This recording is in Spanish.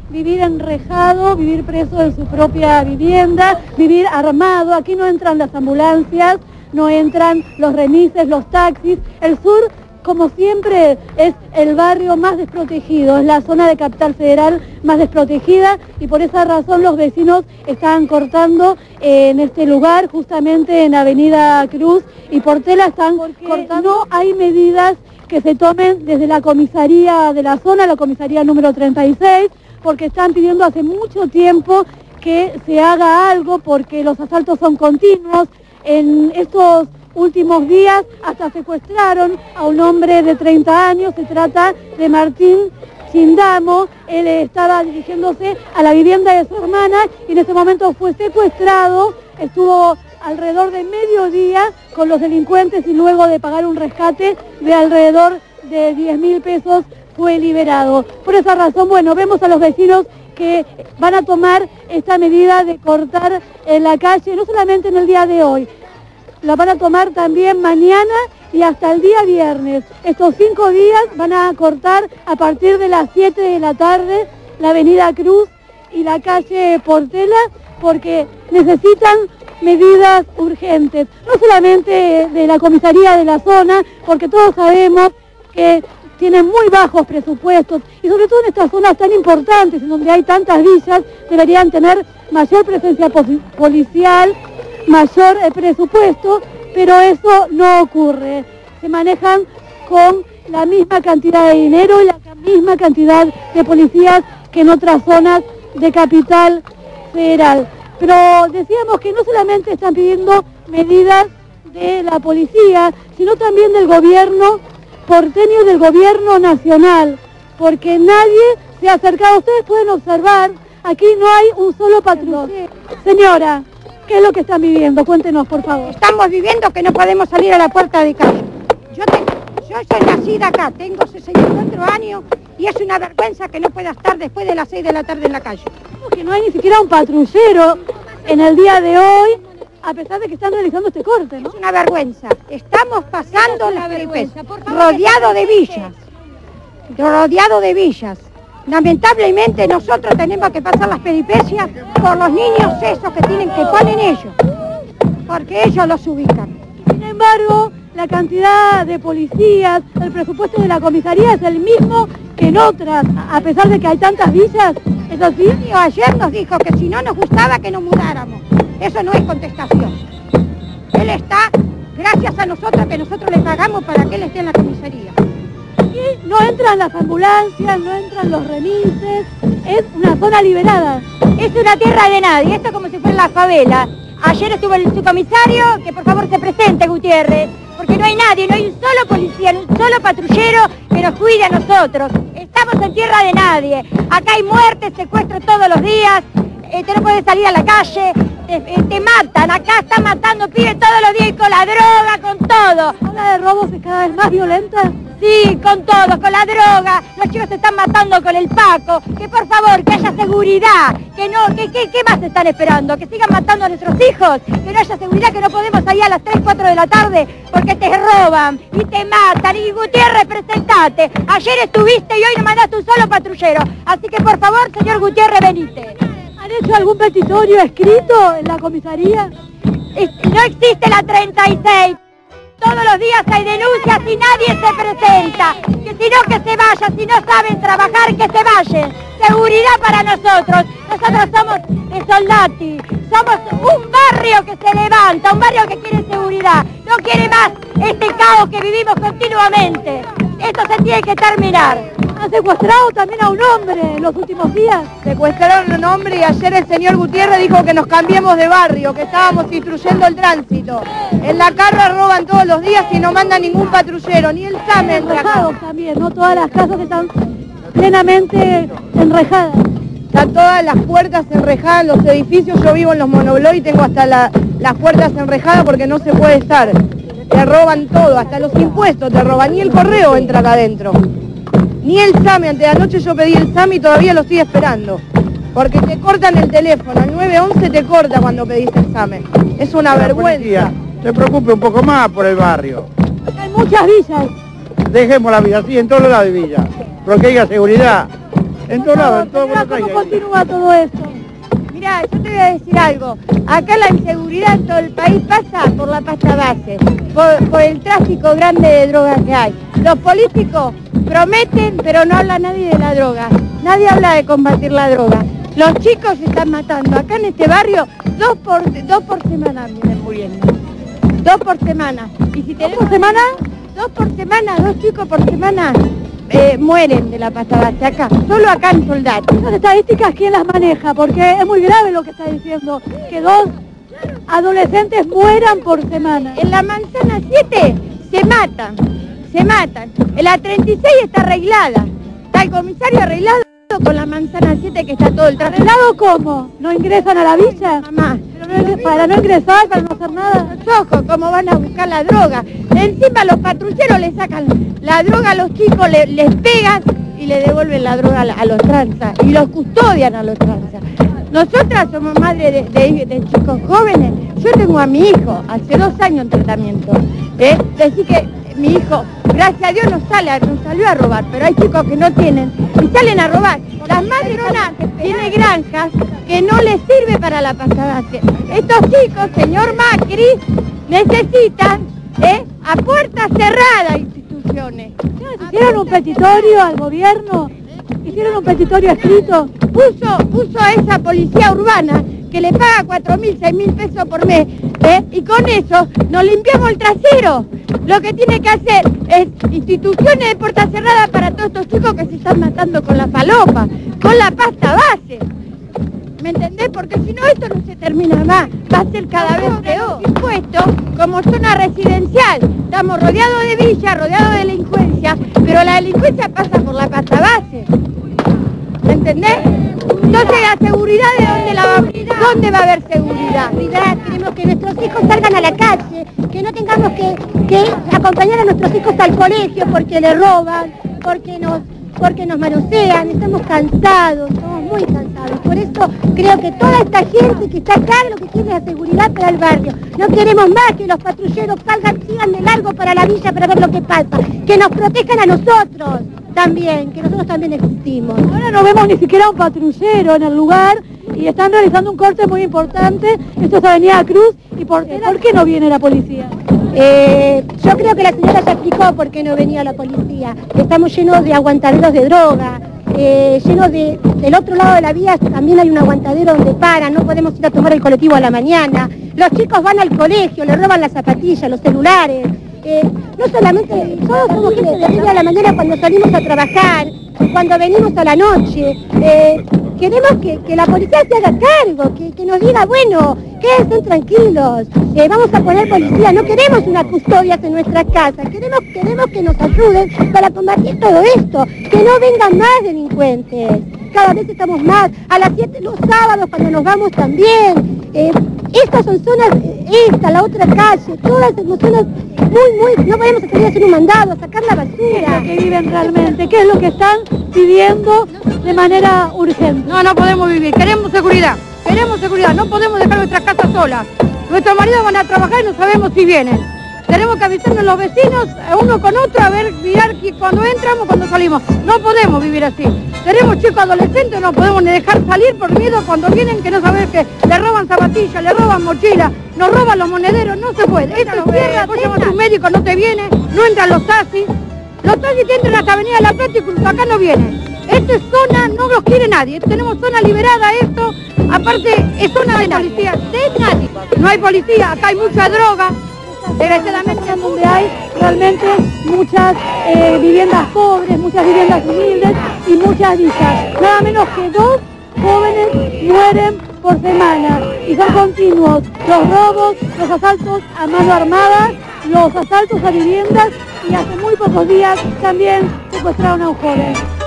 vivir enrejado, vivir preso en su propia vivienda, vivir armado. Aquí no entran las ambulancias, no entran los remises, los taxis. El sur, como siempre, es el barrio más desprotegido, es la zona de Capital Federal más desprotegida, y por esa razón los vecinos están cortando en este lugar, justamente en Avenida Cruz y Portela, están cortando. No hay medidas que se tomen desde la comisaría de la zona, la comisaría número 36, porque están pidiendo hace mucho tiempo que se haga algo, porque los asaltos son continuos. En estos últimos días hasta secuestraron a un hombre de 30 años, se trata de Martín Chindamo. Él estaba dirigiéndose a la vivienda de su hermana y en ese momento fue secuestrado, estuvo alrededor de mediodía con los delincuentes y luego de pagar un rescate de alrededor de 10.000 pesos fue liberado. Por esa razón, bueno, vemos a los vecinos que van a tomar esta medida de cortar en la calle, no solamente en el día de hoy, la van a tomar también mañana y hasta el día viernes. Estos 5 días van a cortar a partir de las 7 de la tarde la Avenida Cruz y la calle Portela, porque necesitan medidas urgentes, no solamente de la comisaría de la zona, porque todos sabemos que tienen muy bajos presupuestos y sobre todo en estas zonas tan importantes, en donde hay tantas villas, deberían tener mayor presencia policial, mayor presupuesto, pero eso no ocurre. Se manejan con la misma cantidad de dinero y la misma cantidad de policías que en otras zonas de Capital Federal. Pero decíamos que no solamente están pidiendo medidas de la policía, sino también del gobierno porteño y del gobierno nacional, porque nadie se ha acercado. Ustedes pueden observar, aquí no hay un solo patrullero. Señora, ¿qué es lo que están viviendo? Cuéntenos, por favor. Estamos viviendo que no podemos salir a la puerta de casa. Yo soy nacida acá, tengo 64 años y es una vergüenza que no pueda estar después de las 6 de la tarde en la calle. Que no hay ni siquiera un patrullero en el día de hoy, a pesar de que están realizando este corte, ¿no? Es una vergüenza. Estamos pasando la vergüenza, rodeado de villas. Lamentablemente nosotros tenemos que pasar las peripecias por los niños esos que ponen ellos, porque ellos los ubican. Sin embargo, la cantidad de policías, el presupuesto de la comisaría es el mismo que en otras, a pesar de que hay tantas villas. ¿Es así? Ayer nos dijo que si no nos gustaba que nos mudáramos. Eso no es contestación. Él está gracias a nosotros, que nosotros le pagamos para que él esté en la comisaría. Y no entran las ambulancias, no entran los remises, es una zona liberada. Es una tierra de nadie, esto es como si fuera la favela. Ayer estuvo el subcomisario, que por favor se presente, Gutiérrez, porque no hay nadie, no hay un solo policía, un solo patrullero que nos cuide a nosotros. Estamos en tierra de nadie. Acá hay muertes, secuestros todos los días, te no puedes salir a la calle, te matan, acá están matando pibes todos los días y con la droga, con todo. ¿Habla de robos es cada vez más violenta? Sí, con todo, con la droga, los chicos se están matando con el Paco, que por favor, que haya seguridad, ¿qué más están esperando? ¿Que sigan matando a nuestros hijos? Que no haya seguridad, que no podemos salir a las 3, 4 de la tarde porque te roban y te matan. Y Gutiérrez, presentate, ayer estuviste y hoy no mandaste un solo patrullero, así que por favor, señor Gutiérrez, venite. ¿Han hecho algún petitorio escrito en la comisaría? No existe la 36. Todos los días hay denuncias y nadie se presenta. Que si no, que se vayan. Si no saben trabajar, que se vayan. Seguridad para nosotros. Nosotros somos de Soldati. Somos un barrio que se levanta, un barrio que quiere seguridad. No quiere más este caos que vivimos continuamente. Esto se tiene que terminar. ¿Han secuestrado también a un hombre en los últimos días? Secuestraron a un hombre y ayer el señor Gutiérrez dijo que nos cambiemos de barrio, que estábamos instruyendo el tránsito. En la carra roban todos los días y no mandan ningún patrullero, ni el SAME entra acá. También, ¿no? Todas las casas están plenamente enrejadas. Están todas las puertas enrejadas en los edificios. Yo vivo en los monoblog y tengo hasta las puertas enrejadas porque no se puede estar. Te roban todo, hasta los impuestos te roban, ni el correo entra acá adentro. Ni el SAME, antes de anoche yo pedí el SAME y todavía lo estoy esperando. Porque te cortan el teléfono, el 911 te corta cuando pedís el SAME. Es una vergüenza. Se preocupe un poco más por el barrio. Hay muchas villas. Dejemos la villa, sí, en todos lados hay villas. Pero que haya seguridad. En todos lados, en todo Señora, Buenos ¿cómo Aires. continúa todo esto? Mirá, yo te voy a decir algo. Acá la inseguridad en todo el país pasa por la pasta base, por el tráfico grande de drogas que hay. Los políticos prometen, pero no habla nadie de la droga. Nadie habla de combatir la droga. Los chicos se están matando. Acá en este barrio, dos por semana vienen muriendo. 2 por semana. Y si tenemos ¿Por semana? 2 por semana, 2 chicos por semana mueren de la pasta base acá, solo acá en Soldati. Esas estadísticas, ¿quién las maneja? Porque es muy grave lo que está diciendo, que 2 adolescentes mueran por semana. En la manzana 7 se matan. En la 36 está arreglada. Está el comisario arreglado con la manzana 7 que está todo el tráfico. ¿Arreglado cómo? ¿No ingresan a la villa? Mamá, Para no ingresar, para no hacer nada. los ojos, cómo van a buscar la droga. Encima los patrulleros le sacan la droga a los chicos, les pegan y le devuelven la droga a los tranzas. Y los custodian a los tranzas. Nosotras somos madres de chicos jóvenes. Yo tengo a mi hijo, hace 2 años en tratamiento. Decir que mi hijo, gracias a Dios, no salió a robar, pero hay chicos que no tienen y salen a robar. Las madres tienen granjas que no les sirve para la pasta base. Estos chicos, señor Macri, necesitan a puerta cerrada instituciones. ¿Hicieron un petitorio al gobierno? ¿Hicieron un petitorio escrito? Puso a esa policía urbana que le paga 4.000, 6.000 pesos por mes, y con eso nos limpiamos el trasero. Lo que tiene que hacer es instituciones de puerta cerrada para todos estos chicos que se están matando con la falopa, con la pasta base. ¿Me entendés? Porque si no esto no se termina más, va a ser cada vez peor. Impuesto como zona residencial, estamos rodeados de villas, rodeados de delincuencia, pero la delincuencia pasa por la pasta base. ¿Me entendés? Entonces la seguridad, ¿dónde va a haber seguridad? Queremos que nuestros hijos salgan a la calle, que no tengamos que acompañar a nuestros hijos al colegio porque le roban, porque nos manosean. Estamos cansados, estamos muy cansados. Por eso creo que toda esta gente que está acá lo que quiere es la seguridad para el barrio. No queremos más que los patrulleros sigan de largo para la villa para ver lo que pasa. Que nos protejan a nosotros también, que nosotros también existimos. Ahora no vemos ni siquiera un patrullero en el lugar y están realizando un corte muy importante. Esto es Avenida Cruz. ¿Y por qué no viene la policía? Yo creo que la señora ya explicó por qué no venía la policía. Estamos llenos de aguantaderos de droga, llenos del otro lado de la vía también hay un aguantadero donde paran, no podemos ir a tomar el colectivo a la mañana. Los chicos van al colegio, le roban las zapatillas, los celulares. No solamente, todos somos gente de a la mañana cuando salimos a trabajar, cuando venimos a la noche. Queremos que la policía se haga cargo, que nos diga, bueno, quédense tranquilos, vamos a poner policía, no queremos una custodia en nuestras casas, queremos que nos ayuden para combatir todo esto, que no vengan más delincuentes. Cada vez estamos más, a las 7 los sábados cuando nos vamos también. Estas son zonas, la otra calle, todas son zonas no podemos salir a hacer un mandado, a sacar la basura. ¿Qué es lo que viven realmente? ¿Qué es lo que están pidiendo de manera urgente? No podemos vivir, queremos seguridad, no podemos dejar nuestras casas solas. Nuestros maridos van a trabajar y no sabemos si vienen. Tenemos que avisarnos los vecinos, uno con otro, a ver, mirar cuando entramos, cuando salimos. No podemos vivir así. Tenemos chicos adolescentes, no podemos ni dejar salir por miedo cuando vienen, que no sabemos que le roban zapatillas, le roban mochilas, nos roban los monederos, no se puede. Esto es tierra, vos llamas a un médico, no te viene, no entran los taxis. Los taxis te entran hasta Avenida La Plata y incluso acá no vienen. Esto es zona, no los quiere nadie, tenemos zona liberada esto, aparte es zona de policía, de nadie. No hay policía, acá hay mucha droga. Desgraciadamente donde hay realmente muchas viviendas pobres, muchas viviendas humildes y muchas villas. Nada menos que 2 jóvenes mueren por semana y son continuos los robos, los asaltos a mano armada, los asaltos a viviendas y hace muy pocos días también secuestraron a un joven.